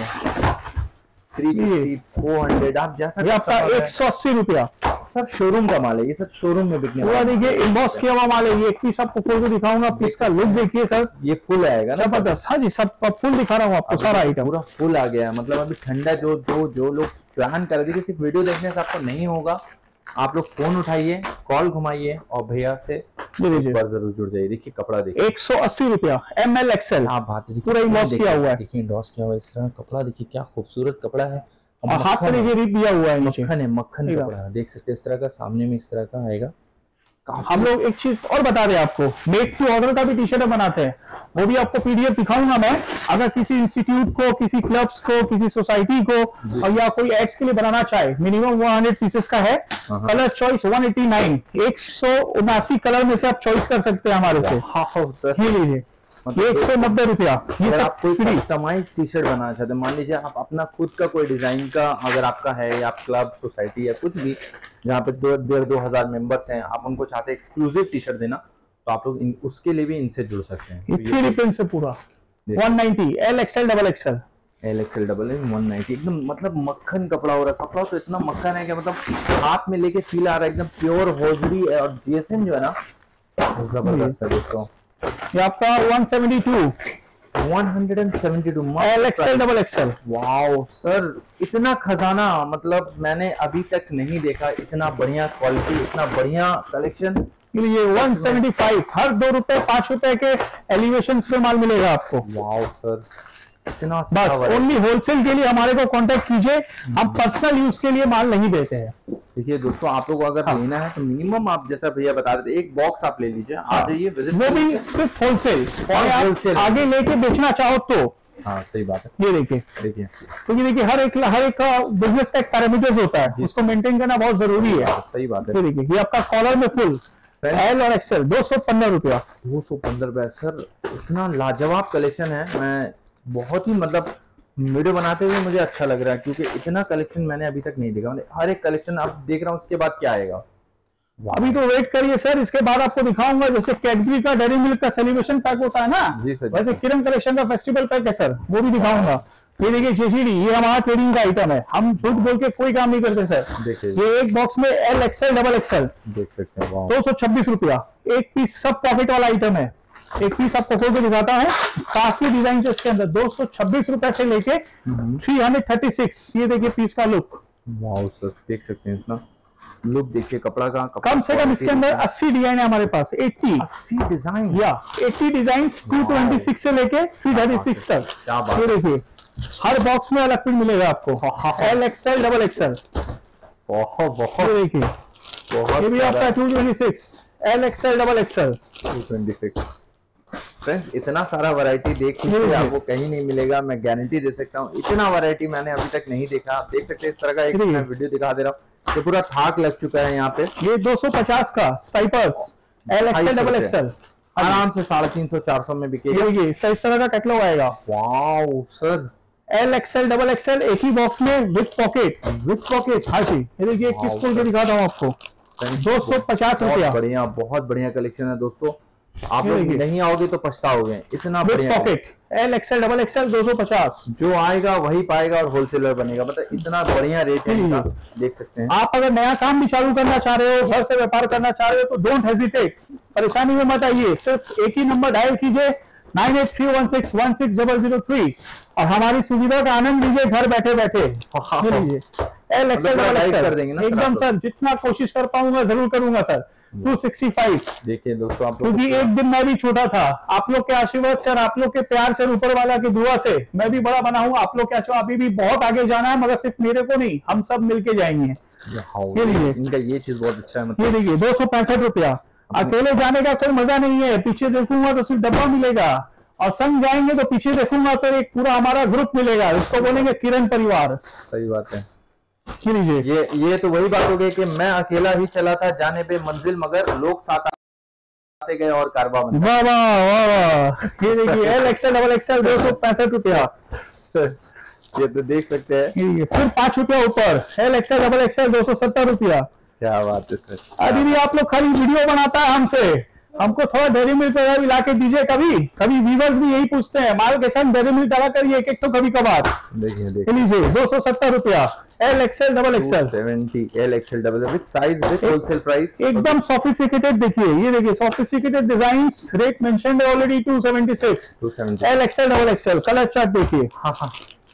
थ्री फिफ्टी फोर हंड्रेड आप जैसा, ये आपका एक सौ अस्सी रुपया सर शोरूम का माल है, ये सब शोरूम में बिकने वाला। देखिए इनबॉक्स किया हुआ माल है, ये एक पीस आपको खोल के दिखाऊंगा, पीस का लुक देखिए सर, ये फुल आएगा ना जबरदस्त। हाँ जी, सब फुल दिखा रहा हूँ आपको, सारा आइटम पूरा फुल आ गया। मतलब अभी ठंडा जो जो जो लोग प्लान कर रहे थे, सिर्फ वीडियो देखने से आपको नहीं होगा, आप लोग फोन उठाइए, कॉल घुमाइए और भैया से एक बार जरूर जुड़ जाइए। देखिए कपड़ा देखिए एक सौ अस्सी रुपया एम एल एक्सएल। आप बात देखिए, पूरा इनबॉक्स किया हुआ है, देखिए इनबॉक्स किया हुआ है, इस तरह कपड़ा देखिए क्या खूबसूरत कपड़ा है, और हाथ पर ये रिप दिया हुआ है नीचे, मक्खन है, मक्खन कपड़ा है। देख सकते हैं इस तरह का, सामने में इस तरह का आएगा, हम लोग एक चीज और बता रहे हैं आपको, मेक टू ऑर्डर का भी टी शर्ट बनाते हैं, वो भी आपको पीडीएफ दिखाऊंगा मैं। अगर किसी इंस्टीट्यूट को, किसी क्लब्स को, किसी सोसाइटी को और या कोई एड्स के लिए बनाना चाहे, मिनिमम सौ पीसेस का है। कलर चॉइस एक सौ नवासी, एक सौ उनासी कलर में से आप चॉइस कर सकते हैं हमारे से। हाँ सर, ये लीजिए, ये एक सौ नब्बे रुपया। ये अगर सब आप कोई फ्री। कस्टमाइज टी शर्ट बनाना चाहते हैं, मान लीजिए आप अपना खुद का कोई डिजाइन का अगर आपका है, या आप क्लब, सोसाइटी या कुछ भी जहाँ पे दो डेढ़ दो हजार मेंबर्स हैं, आप उनको चाहते हैं एक्सक्लूसिव टी शर्ट देना, तो आप लोग इन, उसके लिए भी इनसे जुड़ सकते हैं। ये थ्री रिपेन से पूरा एक सौ नब्बे, L XL double XL, L XL double XL एक सौ नब्बे, एकदम मतलब मक्खन कपड़ा हो रहा है। कपड़ा तो इतना मक्खन है कि मतलब हाथ में लेके फील आ रहा है, एकदम प्योर होजरी है। और जीएसएम जो है ना, जबरदस्त है दोस्तों। ये आपका एक सौ बहत्तर, एक सौ बहत्तर L XL double XL. Wow sir, इतना खजाना मतलब मैंने अभी तक नहीं देखा। इतना बढ़िया क्वालिटी, इतना बढ़िया कलेक्शन। ये एक सौ पचहत्तर, हर दो रुपए पांच रुपए के एलिवेशन पे माल मिलेगा आपको। वाओ सर, इतना बस ओनली होलसेल के लिए हमारे को कांटेक्ट कीजिए, हम पर्सनल यूज के लिए माल नहीं देते हैं। देखिए दोस्तों, आप लोग को अगर हाँ। लेना है तो मिनिमम आप जैसा भैया बता रहे थे, एक बॉक्स आप ले लीजिए, आ जाइए विजिट। वो भी सिर्फ होलसेल, और होलसेल आगे लेके बेचना चाहो तो। हाँ सही बात है। ये देखिए, देखिए क्योंकि देखिए हर एक हर एक का बिजनेस का एक पैरामीटर्स होता है, उसको मेंटेन करना बहुत जरूरी है। सही बात है। ये देखिए, ये आपका कॉलर में फुल एल और एक्सएल दो सौ पंद्रह रुपया। दो सौ पंद्रह रुपया सर, इतना लाजवाब कलेक्शन है। मैं बहुत ही मतलब वीडियो बनाते हुए मुझे अच्छा लग रहा है, क्योंकि इतना कलेक्शन मैंने अभी तक नहीं देखा। मतलब हर एक कलेक्शन आप देख रहा हूँ, उसके बाद क्या आएगा अभी तो वेट करिए सर, इसके बाद आपको दिखाऊंगा। जैसे कैडबरी का डेयरी मिल्क का सेलिब्रेशन पैक होता है ना, जी सर, वैसे किरण कलेक्शन का फेस्टिवल पैक है सर, वो भी दिखाऊंगा। ये देखिए जेसीडी, ये हमारा ट्रेडिंग का आइटम है, हम झूठ बोल के कोई काम नहीं करते सर। देखिए ये एक बॉक्स में एल एक्सएल डबल एक्सएल देख सकते हैं, दो सौ छब्बीस रुपया एक पीस, सब पॉकेट वाला आइटम है। एक पीस आपको खोल के दिखाता है, काफी डिजाइन है इसके अंदर। दो सौ छब्बीस रुपए से लेके तीन सौ छत्तीस, ये देखिए पीस का लुक। वाओ सर, देख सकते हैं इतना लुक, देखिए कपड़ा का। कम से कम इसके अंदर अस्सी डिजाइन है हमारे पास, अस्सी अस्सी डिजाइन या अस्सी डिजाइन दो सौ छब्बीस से लेके तीन सौ छत्तीस तक। क्या बात, ये देखिए हर बॉक्स में अलग प्रिंट मिलेगा आपको, एल एक्सएल डबल एक्सएल। बहुत बहुत ये देखिए, बहुत ये भी आपका दो सौ छब्बीस, एल एक्सएल डबल एक्सएल दो सौ छब्बीस। फ्रेंड्स, इतना सारा वैरायटी देख लीजिए, आपको कहीं नहीं मिलेगा, मैं गारंटी दे सकता हूँ। इतना वैरायटी मैंने अभी तक नहीं देखा। आप देख सकते हैं, इस तरह का एक मैं वीडियो दिखा दे रहा हूँ, ये पूरा थाक लग चुका है यहाँ पे। ये दो सौ पचास का stripers L XL double XL आराम से साढ़े तीन सौ चार सौ में बिकेगा। ये इसका इस तरह का कैटलॉग आएगा। Wow sir, L XL double XL एक ही बॉक्स में विद पॉकेट, विद पॉकेट। हाँ जी, ये देखिए एक पीस खोल के दिखाता हूँ आपको, दो सौ पचास रुपया। बढ़िया, बहुत बढ़िया कलेक्शन है दोस्तों, आप लोग नहीं आओगे तो पछताओगे। इतना बढ़िया pocket L XL double XL दो सौ पचास, जो आएगा वही पाएगा और होलसेलर बनेगा। मतलब इतना बढ़िया रेट है इनका, देख सकते हैं। आप अगर नया काम भी चालू करना चाह रहे हो, घर से व्यापार करना चाह रहे हो, तो डोंट हेजिटेट, परेशानी में मत आइए। सिर्फ एक ही नंबर डायल कीजिए, nine eight three one six one six double zero three, और हमारी सुविधा का आनंद लीजिए घर बैठे बैठे। एल एक्सएल डबल एक्सएल एकदम सर, जितना कोशिश कर पाऊंगा जरूर करूंगा सर। दो सौ पैंसठ। देखिए दोस्तों, आप क्योंकि एक दिन मैं भी छोटा था, आप लोग के आशीर्वाद सर, आप लोग के प्यार से, ऊपर वाला की दुआ से मैं भी बड़ा बना हूँ। आप लोग क्या, अभी भी बहुत आगे जाना है, मगर सिर्फ मेरे को नहीं, हम सब मिलके जाएंगे। ये लीजिए, इनका ये चीज बहुत अच्छा है। मतलब ये देखिए दो सौ पैंसठ रुपया। अकेले जाने का कोई मजा नहीं है, पीछे देखूंगा तो सिर्फ डब्बा मिलेगा, और संग जाएंगे तो पीछे देखूंगा तो एक पूरा हमारा ग्रुप मिलेगा, इसको बोलेंगे किरण परिवार। सही बात है। ये ये तो वही बात हो गई कि मैं अकेला ही चला था जाने पे मंजिल, मगर लोग साथ आते गए और कारवा बन गया। वाह वाह वाह वाह। ये देखिए एल एक्सएल डबल एक्सएल दो सौ पैंसठ रुपया। ये तो देख सकते हैं, फिर पांच रुपया ऊपर एल एक्सएल डबल एक्सएल दो सौ सत्तर रुपया। क्या बात है सर। अभी भी आप लोग खाली वीडियो बनाता है हमसे, हमको थोड़ा डेयरी मिल्क वगैरह भी ला के दीजिए। कभी कभी व्यूअर्स भी यही पूछते हैं, माल के साथ डेयरी मिल्क डाला करिए एक एक, तो कभी कभार। देखिए देखिए लीजिए दो सौ सत्तर रुपया एल एक्सएल डबल एक्सएल सत्तर L XL double with size with wholesale price, एकदम सोफिस्टिकेटेड। देखिए ये देखिए सोफिस्टिकेटेड डिजाइन्स, रेट मेंशन्ड है ऑलरेडी दो सौ छिहत्तर। L XL double XL colour chart देखिए। हाँ हाँ,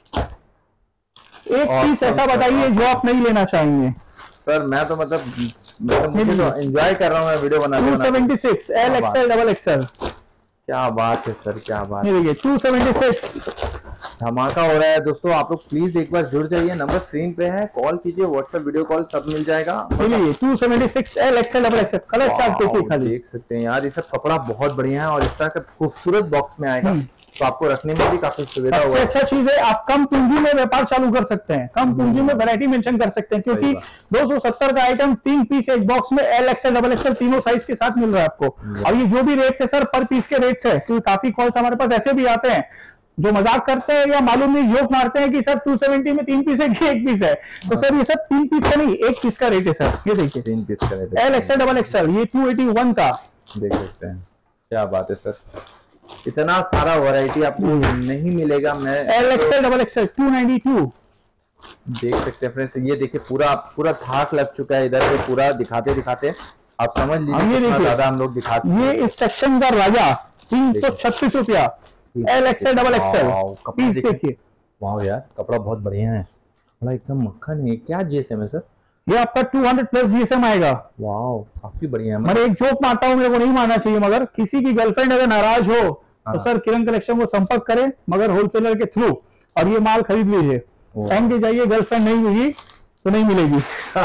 एक पीस ऐसा बताइए जो आप नहीं लेना चाहेंगे। सर मैं तो मतलब मुझे तो एंजॉय कर रहा हूँ मैं वीडियो बनाते हुए। दो सौ छिहत्तर एल एक्सएल डबल एक्सएल। क्या बात है सर, क्या बात है। ये देखिए दो सौ छिहत्तर धमाका हो रहा है दोस्तों। आप लोग प्लीज एक बार जुड़ जाइए, नंबर स्क्रीन पे है, कॉल कीजिए, व्हाट्सएप वीडियो कॉल सब मिल जाएगा। चलिए two seventy six L XL double XL colour chart देखिए खाली, देख सकते हैं यार, ये सब कपड़ा बहुत बढ़िया है और इस तरह का खूबसूरत बॉक्स में आएगा तो आपको रखने में भी काफी सुविधा होगी। अच्छा चीज है, आप कम पूंजी में व्यापार चालू कर सकते हैं, कम पूंजी में वैरायटी मेंशन कर सकते हैं, क्योंकि दो सौ सत्तर का आइटम तीन पीस एक बॉक्स में एल एक्सएल डबल एक्सएल तीनों साइज के साथ मिल रहा है आपको। और ये जो भी रेट्स है सर पर पीस के रेट्स है, क्योंकि काफी कॉल्स हमारे पास ऐसे भी आते हैं जो मजाक करते हैं या मालूम नहीं योग मारते हैं कि सर टू सेवेंटी में तीन पीस है कि एक पीस है। तो सर ये सब तीन पीस का नहीं, एक पीस का रेट है सर। ये देखिए तीन पीस का रेट है, एल एक्सएल डबल एक्सएल, ये टू एटी वन का देख सकते हैं। क्या बात है सर, इतना सारा वैरायटी आपको नहीं मिलेगा। मैं L XL double XL two ninety two देख सकते हैं फ्रेंड्स। ये देखिए पूरा पूरा थाक लग चुका है इधर से, पूरा दिखाते दिखाते आप समझ लीजिए कितना ज्यादा हम लोग दिखाते हैं। ये इस सेक्शन का राजा तीन सौ छत्तीस रुपया L XL double XL piece देखिए। वाह यार कपड़ा बहुत बढ़िया है, बड़ा एकदम मक्खन है। क्या जीएसएम है सर? ये आपका टू हंड्रेड प्लस जीएसएम आएगा। वाह काफी बढ़िया है। मैं एक जोक मारता हूँ, मेरे को नहीं मानना चाहिए, मगर किसी की गर्लफ्रेंड अगर नाराज हो तो सर किरण कलेक्शन को संपर्क करें, मगर होलसेलर के थ्रू, और ये माल खरीद लीजिए। पहन के जाइए, गर्लफ्रेंड नहीं मिली तो नहीं मिलेगी।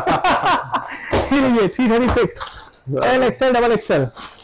Three thirty six L XL double XL.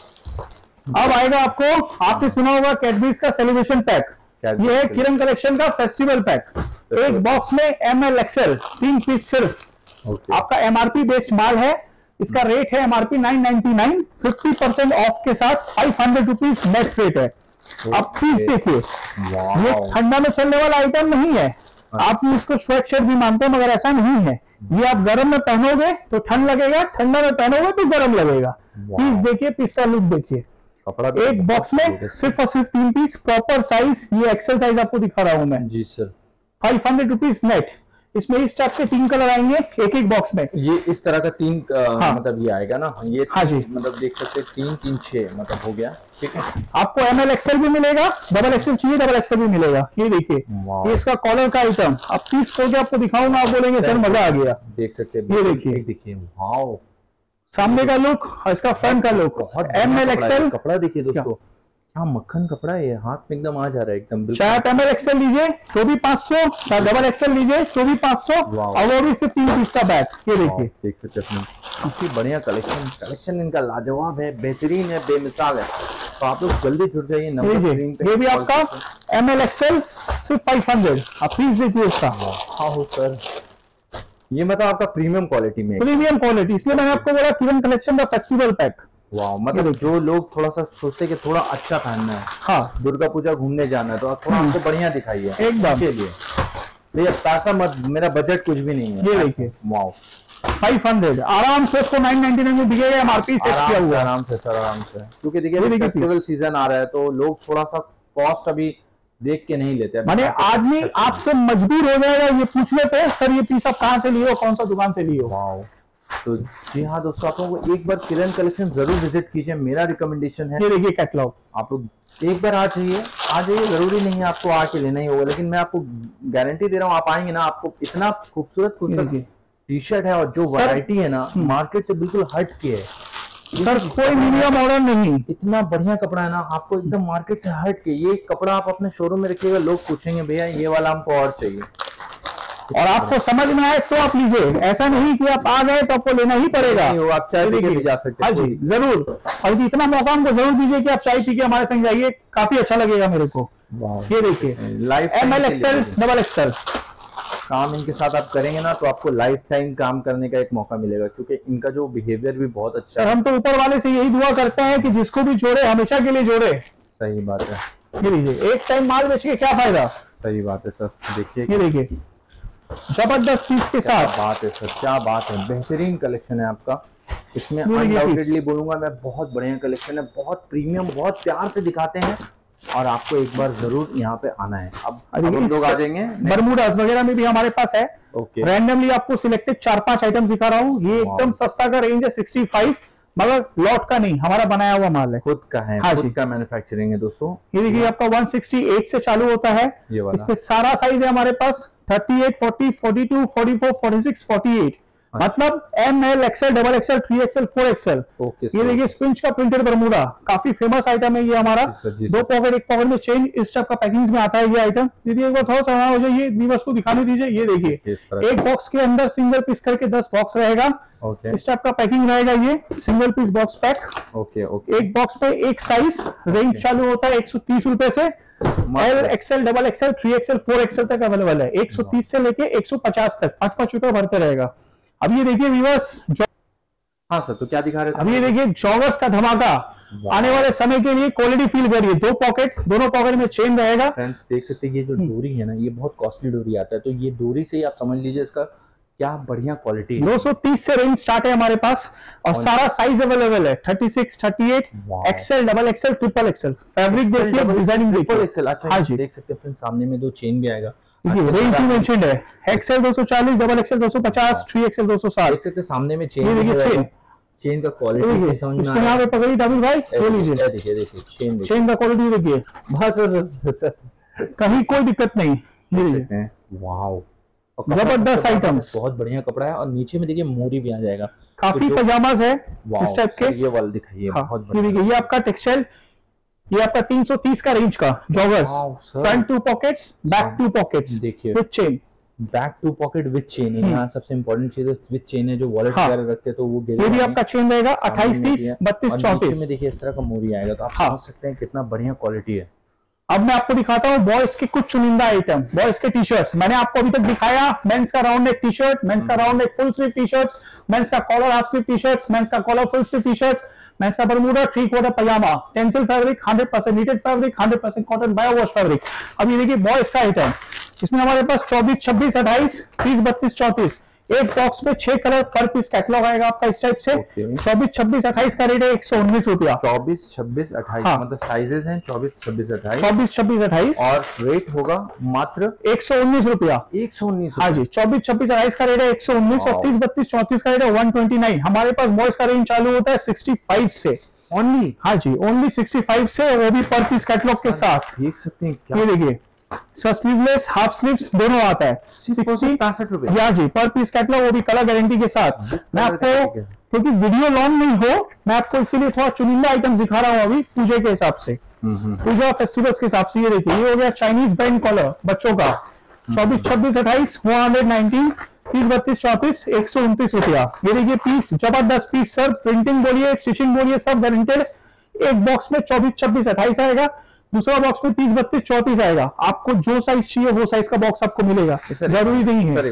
अब आएगा आपको, आपने सुना होगा कैडबरीज का सेलिब्रेशन पैक, ये है किरण कलेक्शन का फेस्टिवल पैक। एक बॉक्स में एम एल एक्सएल तीन पीस सिर्फ। okay. आपका एमआरपी बेस्ड माल है, इसका रेट है MRP nine ninety nine, fifty percent off के साथ five hundred rupees net rate है। okay. अब पीस देखिए, ये ठंडा में चलने वाला आइटम नहीं है, आप इसको स्वेट शर्ट भी मानते हैं मगर ऐसा नहीं है। ये आप गर्म में पहनोगे तो ठंड लगेगा, ठंडा में पहनोगे तो गर्म लगेगा। पीस देखिए, पीस का लुक देखिए, कपड़ा एक बॉक्स में सिर्फ और सिर्फ तीन पीस, प्रॉपर साइज, ये एक्सेल साइज आपको दिखा रहा हूं मैं। जी sir, five hundred rupees net. इसमें इस टाइप के तीन कलर आएंगे एक एक बॉक्स में। ये इस तरह का तीन आ, हाँ। मतलब ये आएगा ना, ये हाँ जी, मतलब देख सकते हैं तीन तीन छह मतलब हो गया। ठीक है, आपको एम एल एक्सएल भी मिलेगा, डबल एक्सएल चाहिए डबल एक्सएल भी मिलेगा। ये देखिए, ये इसका कॉलर का आइटम। अब पीस खोल के आपको दिखाऊंगा, आप बोलेंगे सर मजा आ गया। देख सकते हैं, ये देखिए, देखिए वाओ, सामने का लुक और इसका फ्रंट का लुक। बहुत एम एल एक्सएल कपड़ा देखिए दोस्तों, क्या मक्खन कपड़ा है, ये हाथ में एकदम आ जा रहा है एकदम। चाहे आप एम एल एक्सएल लीजिए तो भी पाँच सौ, चाहे डबल एक्सएल लीजिए तो भी पाँच सौ, और वो भी सिर्फ तीन पीस का बैग। ये देखिए, देख सकते हैं काफी बढ़िया कलेक्शन, कलेक्शन इनका लाजवाब है, बेहतरीन है, बेमिसाल है। तो आप लोग जल्दी जुड़ जाइए, नंबर स्क्रीन पे। ये भी आपका एम एल एक्सएल सिर्फ फाइव हंड्रेड। आप पीस देखिए उसका। हाँ सर, ये मतलब आपका प्रीमियम क्वालिटी में, प्रीमियम क्वालिटी, इसलिए मैंने आपको बोला किरण कलेक्शन का फेस्टिवल पैक। वाह, मतलब जो लोग थोड़ा सा सोचते हैं कि थोड़ा अच्छा पहनना है, हाँ, दुर्गा पूजा घूमने जाना है, तो आप थोड़ा आपको बढ़िया दिखाइए एकदम के लिए। ये पैसा मत, मेरा बजट कुछ भी नहीं है। ये देखिए, वाह फाइव हंड्रेड आराम से इसको नाइन नाइंटी नाइन में दिखेगा, एमआरपी सेट किया हुआ। आराम से सर, आराम से, क्योंकि देखिए फेस्टिवल सीजन आ रहा है तो लोग थोड़ा सा कॉस्ट अभी देख के नहीं लेते। माने आदमी आपसे मजबूर हो जाएगा ये पूछने पे, सर ये पीस आप कहाँ से लिए हो, कौन सा दुकान से लिए हो। वाह, तो जी हाँ दोस्तों, आप लोगों को एक बार किरण कलेक्शन जरूर विजिट कीजिए, मेरा रिकमेंडेशन है। ये देखिए कैटलॉग, आप लोग एक बार आ जाइए, आ जाइए, जरूरी नहीं है आपको आके लेना ही होगा, लेकिन मैं आपको गारंटी दे रहा हूँ, आप आएंगे ना, आपको इतना खूबसूरत खूबसूरत टी शर्ट है और जो वैरायटी है ना मार्केट से बिल्कुल हट के है सर, कोई मीडियम ऑर्डर नहीं, इतना बढ़िया कपड़ा है ना, आपको एकदम मार्केट से हट के। ये कपड़ा आप अपने शोरूम में रखिएगा, लोग पूछेंगे भैया ये वाला हमको और चाहिए, और आपको समझ में आए तो आप लीजिए, ऐसा नहीं कि आप आ गए तो आपको लेना ही पड़ेगा। नहीं, आप चाय पी के भी जा सकते हैं। हाँ जी जरूर, और इतना मौका हमको जरूर दीजिए कि आप चाय पी के हमारे संग जाइए, काफी अच्छा लगेगा मेरे को। ये देखिए, life M L XL double XL काम इनके साथ आप करेंगे ना तो आपको लाइफ टाइम काम करने का एक मौका मिलेगा, क्योंकि इनका जो बिहेवियर भी बहुत अच्छा है। हम तो ऊपर वाले से यही दुआ करते हैं कि जिसको भी जोड़े हमेशा के लिए जोड़े। सही बात है, ये लीजिए, एक टाइम माल बेच के क्या फायदा। सही बात है सर, देखिए ये देखिए जबरदस्त पीस के साथ, बात है सर, क्या बात है, बेहतरीन कलेक्शन है आपका। इसमें अनडाउटेडली बोलूंगा मैं, बहुत बढ़िया कलेक्शन है, बहुत प्रीमियम, बहुत प्यार से दिखाते हैं, और आपको एक बार जरूर यहाँ पे आना है। अब हम लोग आ जाएंगे, बरमूडास वगैरह में भी हमारे पास है। ओके, रैंडमली आपको सिलेक्टेड चार पांच आइटम दिखा रहा हूँ। ये एकदम सस्ता का रेंज है सिक्सटी फाइव, मगर लॉट का नहीं, हमारा बनाया हुआ माल है, खुद का है। हाँ, खुद का मैन्युफैक्चरिंग है दोस्तों। ये देखिए आपका वन सिक्सटी एट से चालू होता है, इसमें सारा साइज है हमारे पास, thirty eight, forty, forty two, forty four, forty six, forty eight, मतलब M L XL double XL three XL four XL. Okay ये देखिए स्पिंच का प्रिंटेड बरमूडा, काफी फेमस आइटम है ये हमारा। दो पॉकेट एक पॉकेट में चेन, इस टाइप का पैकिंग में आता है ये आइटम। दीदी एक बार थोड़ा सा हो जाइए, व्यूअर्स को दिखाने दीजिए। ये देखिए एक बॉक्स के अंदर सिंगल पीस करके दस बॉक्स रहेगा। ओके इस टाइप का पैकिंग रहेगा ये, single piece box pack. Okay okay एक बॉक्स पे एक साइज, रेंज चालू होता है एक सौ तीस रुपए से। L XL double XL three XL four XL तक अवेलेबल है। एक सौ तीस से लेके एक सौ पचास तक पांच पांच रुपए भरते रहेगा। अब ये देखिए व्यूअर्स, हाँ सर, तो क्या दिखा रहे थे? अब ये देखिए जॉगर्स का धमाका आने वाले समय के लिए, क्वालिटी फील करिए। दो पॉकेट, दोनों पॉकेट में चेन रहेगा। फ्रेंड्स देख सकते हैं ये जो डोरी है ना, ये बहुत कॉस्टली डोरी आता है, तो ये डोरी से ही आप समझ लीजिए इसका क्या बढ़िया क्वालिटी है। दो सौ तीस से रेंज स्टार्ट है हमारे पास और सारा साइज अवेलेबल है, छत्तीस, अड़तीस, XL double XL triple XL. Fabric देखिए, डिजाइनिंग देखिए, एक्सएल। अच्छा हाँ जी, देख सकते हैं फ्रेंड्स सामने में दो चेन भी आएगा। रेंज भी मेंशन्ड है, एक्सएल दो सौ चालीस, डबल एक्सएल दो सौ पचास, थ्री एक्सएल दो सौ साठ। देख सकते हैं सामने में चेन, ये देखिए चेन, चेन का क्वालिटी समझ में इसको यहाँ पे पकड़ी दाबिल भाई, ये लीजिए देखिए देखिए चेन चेन का क्वालिटी देखिए, बस कहीं कोई दिक्कत नहीं। ये देखिए वाओ, जबरदस्त आइटम, बहुत बढ़िया कपड़ा है। और नीचे में देखिए मोरी भी आ जाएगा, काफी पजामाज है इस टाइप के। ये वाला दिखाइए, बहुत बढ़िया। ये देखिए ये आपका टेक्सटाइल, ये आपका तीन सौ तीस का रेंज का joggers, front two pockets, back two pockets, देखिए with chain, back two pocket with chain. यहाँ सबसे इंपॉर्टेंट चीज है विद चेन है, जो वॉलेट वगैरह रखते हैं तो वो ये भी आपका चेन रहेगा अट्ठाईस, तीस, बत्तीस, चौंतीस में। देखिए इस तरह का मोरी आएगा, तो आप समझ सकते हैं कितना बढ़िया क्वालिटी है। अब मैं आपको दिखाता हूँ बॉयज के कुछ चुनिंदा आइटम, बॉयज के टी शर्ट्स। मैंने आपको अभी तक दिखाया मेंस का round neck T shirt, men's का round neck full sleeve T shirts, men's का collar half sleeve T shirts, men's का collar full sleeve T shirts, men's का Bermuda three quarter pyjama, Tencel fabric, hundred percent knitted fabric, hundred percent cotton bio wash fabric. अब ये देखिए boys का item, इसमें हमारे पास चौबीस, छब्बीस, अट्ठाईस, तीस, बत्तीस, चौंतीस, एक बॉक्स में छह कलर पर पीस कैटलॉग आएगा आपका इस टाइप से। चौबीस, छब्बीस, अट्ठाईस का रेट है एक सौ उन्नीस रुपया। चौबीस, छब्बीस, अट्ठाईस मतलब साइजेस हैं चौबीस, छब्बीस, अट्ठाईस, चौबीस, छब्बीस, अट्ठाईस और रेट होगा मात्र एक सौ उन्नीस रुपया। एक सौ उन्नीस हाँ जी, चौबीस, छब्बीस, अट्ठाईस का रेट है एक सौ उन्नीस और तीस, बत्तीस, चौंतीस का रेट है वन ट्वेंटी नाइन। हमारे पास बॉयज का रेंज चालू होता है सिक्सटी फाइव से ओनली। हाँ जी, ओनली सिक्सटी फाइव से, वो भी पर पीस कैटलॉग के साथ। देख सकते हैं क्या, ये देखिए स्लीवलेस हाफ स्लीव्स दोनों आता है, पैंसठ रुपए। या जी पर पीस कैटलॉग, वो भी कलर गारंटी के साथ। मैं आपको, क्योंकि वीडियो लॉन्ग नहीं हो, मैं आपको इसीलिए थोड़ा चुनिंदा आइटम दिखा रहा हूँ अभी पूजे के हिसाब से, पूजा फेस्टिवल्स के हिसाब से। ये देखिए ये हो गया चाइनीज बैंड कॉलर बच्चों का, चौबीस, छब्बीस, अट्ठाईस, वन हंड्रेड नाइनटीन, तीस, बत्तीस, चौंतीस, एक सौ उनतीस रुपया। ये देखिए पीस, जबरदस्त पीस सर, प्रिंटिंग बोलिए, स्टिचिंग बोलिए, सब गारंटेड। एक बॉक्स में चौबीस, छब्बीस, अट्ठाईस आएगा, दूसरा बॉक्स में तीस, बत्तीस, चौंतीस आएगा। आपको जो साइज चाहिए वो साइज का बॉक्स आपको मिलेगा, जरूरी नहीं है।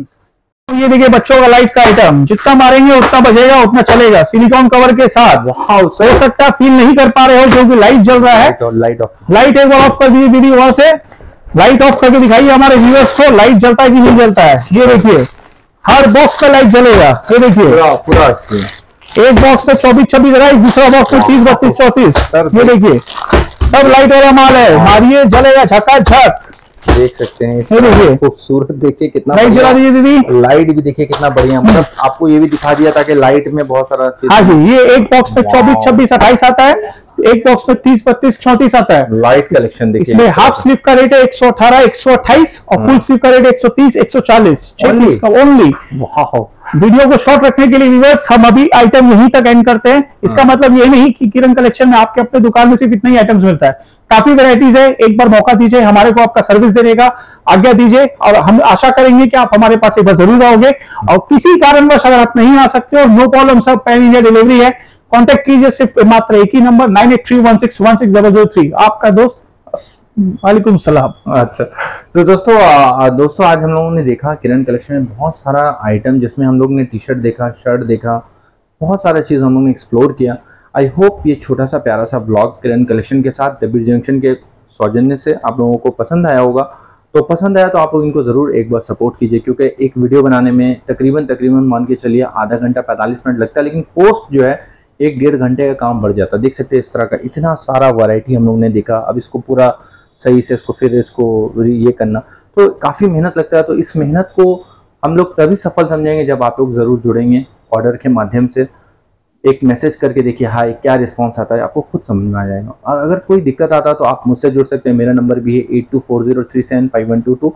तो ये देखिए बच्चों का लाइट का आइटम, जितना मारेंगे उतना बजेगा, उतना चलेगा, सिलिकॉन कवर के साथ। हो सकता है फील नहीं कर पा रहे हो क्योंकि लाइट जल रहा है। लाइट ऑफ, लाइट एक बार ऑफ कर दीजिए दीदी, वहां से लाइट ऑफ करके दिखाइए हमारे व्यूअर्स को लाइट जलता है कि नहीं जलता है। ये देखिए हर बॉक्स का लाइट जलेगा। ये देखिए पूरा पूरा एक बॉक्स में चौबीस, छब्बीस, अट्ठाईस, दूसरा बॉक्स में तीस, बत्तीस, चौंतीस। ये देखिए सब लाइट वाला माल है, मारिए जलेगा झकाझक। देख सकते हैं इसमें खूबसूरत, देखिए कितना लाइट जला दीजिए दीदी, लाइट भी देखिए कितना बढ़िया। मतलब आपको ये भी दिखा दिया था कि लाइट में बहुत सारा। हाँ जी, ये एक बॉक्स में चौबीस, छब्बीस, अट्ठाईस आता है, एक बॉक्स में तीस, बत्तीस, चौंतीस आता है। लाइट कलेक्शन देखिए, इसमें हाफ स्लीव का रेट है एक सौ अठारह, एक सौ अट्ठाईस और फुल स्लीव का रेट एक सौ तीस, एक सौ चालीस ओनली। वीडियो को शॉर्ट रखने के लिए व्यूअर्स हम अभी आइटम यहीं तक एंड करते हैं। इसका मतलब ये नहीं कि किरण कलेक्शन में आपके अपने दुकान में सिर्फ इतना ही आइटम्स मिलता है, काफी वैरायटीज है। एक बार मौका दीजिए हमारे को, आपका सर्विस देने का आज्ञा दीजिए और हम आशा करेंगे कि आप हमारे पास एक बार जरूर आओगे। और किसी कारणवश अगर आप नहीं आ सकते हो, no problem sir, pan India delivery है। कांटेक्ट कीजिए सिर्फ मात्र एक ही number nine eight three one six one six double zero three. आपका दोस्त, वालेकुम सलाम। अच्छा तो दोस्तों आ, दोस्तों आज हम लोगों ने देखा किरण कलेक्शन में बहुत सारा आइटम, जिसमें हम लोग ने टी शर्ट देखा, शर्ट देखा, बहुत सारा चीज़ हम लोग ने एक्सप्लोर किया। आई होप ये छोटा सा प्यारा सा ब्लॉग किरण कलेक्शन के साथ डब्ल्यू जंक्शन के सौजन्य से आप लोगों को पसंद आया होगा। तो पसंद आया तो आप लोग इनको ज़रूर एक बार सपोर्ट कीजिए, क्योंकि एक वीडियो बनाने में तकरीबन तकरीबन मान के चलिए आधा घंटा पैंतालीस मिनट लगता है, लेकिन पोस्ट जो है एक डेढ़ घंटे का काम बढ़ जाता है। देख सकते हैं इस तरह का इतना सारा वैरायटी हम लोग ने देखा। अब इसको पूरा सही से इसको फिर इसको ये करना तो काफ़ी मेहनत लगता है। तो इस मेहनत को हम लोग तभी सफल समझेंगे जब आप लोग ज़रूर जुड़ेंगे ऑर्डर के माध्यम से। एक मैसेज करके देखिए हाय, क्या रिस्पांस आता है आपको खुद समझ में आ जाएगा। और अगर कोई दिक्कत आता है तो आप मुझसे जुड़ सकते हैं। मेरा नंबर भी है eight two four zero three seven five one two two.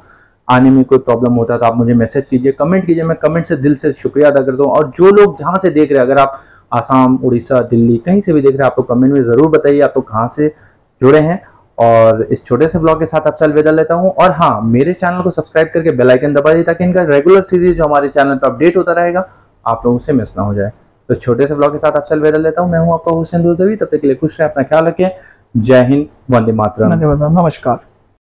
आने में कोई प्रॉब्लम होता है तो आप मुझे मैसेज कीजिए, कमेंट कीजिए, मैं कमेंट से दिल से शुक्रिया अदा करता हूँ। और जो लोग जहाँ से देख रहे हैं, अगर आप आसाम, उड़ीसा, दिल्ली कहीं से भी देख रहे हैं, आप लोग कमेंट में ज़रूर बताइए आप लोग कहाँ से जुड़े हैं। और इस छोटे से ब्लॉग के साथ आपसे अलविदा लेता हूँ। और हाँ, मेरे चैनल को सब्सक्राइब करके बेल आइकन दबा दीजिए ताकि इनका रेगुलर सीरीज जो हमारे चैनल पर अपडेट होता रहेगा आप लोगों से मिस ना हो जाए। तो छोटे से ब्लॉग के साथ आपसे अलविदा लेता हूँ। मैं हूँ आपका होस्ट इंदु दवी। तब तक के लिए खुश रहें, अपना ख्याल रखें। जय हिंद, वंदे मातरम, धन्यवाद, नमस्कार।